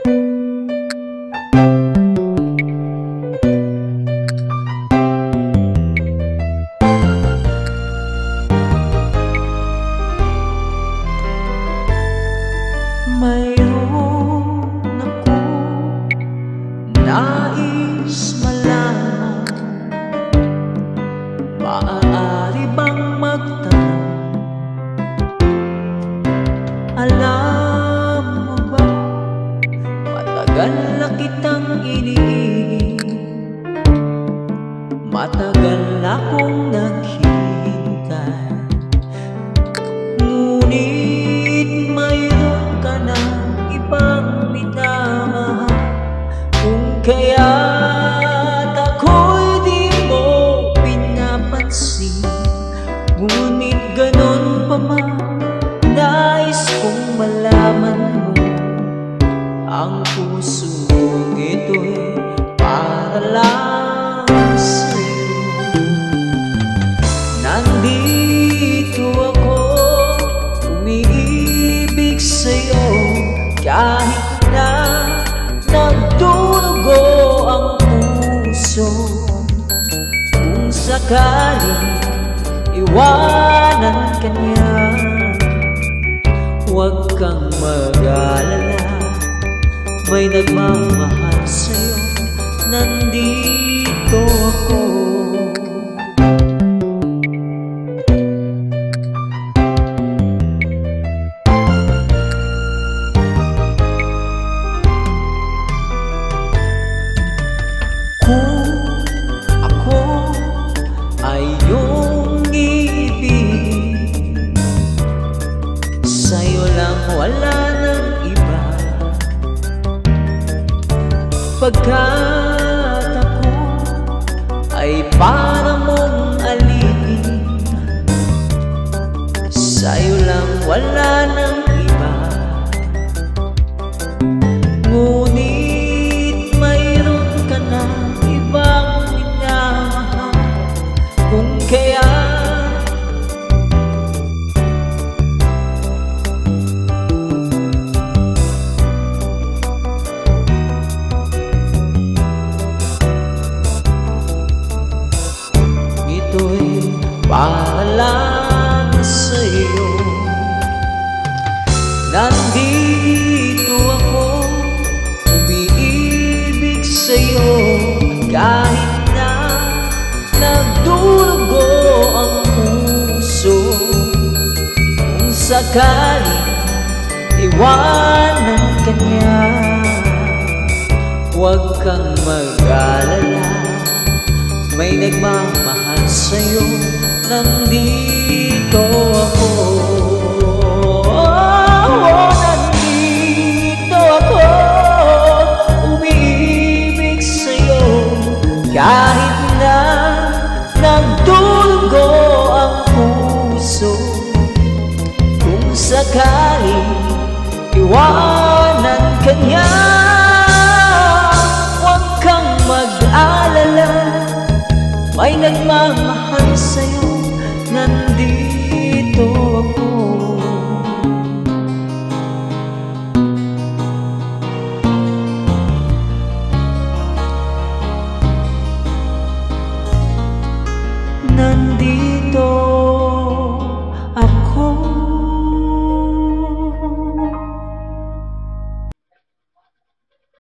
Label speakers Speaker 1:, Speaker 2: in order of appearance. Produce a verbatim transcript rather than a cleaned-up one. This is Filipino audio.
Speaker 1: Mayroon akong nais malaman, maaari bang magtanong? Alam mo ba, matagal na kitang iniibig, matagal na akong naghihintay, ngunit mayroon ka na ibang minamahal. Kung kaya't ako'y di mo pinapansin, ngunit ganon pa man, nais kong malaman mo, ang pusong ito'y para lang sa'yo. Nandito ako, umiibig sa'yo, kahit na nagdurugo ang puso. Kung sakaling iwanan ka niya, huwag kang mag-alala, may nagmamahal sa'yo, nandito ako. Kung ako ay iyong ibig, sa'yo lang, wala nang iba. Pagkat ako ay para mong alipin, sa'yo lang, wala nang iba. Ngunit mayroon ka na ibang minamahal. Kung kaya ito'y para lang sa'yo. Nandito ako, umiibig sa'yo, kahit na nagdurugo ang puso. Kung sakaling iwanan ka niya, huwag kang mag-alala, may nagmamahal sa'yo, nandito ako. Oh, nandito ako, umiibig sa'yo, kahit na nagdurugo ang puso. Kung sakaling iwanan ka niya, huwag kang mag-alala, may nagmamahal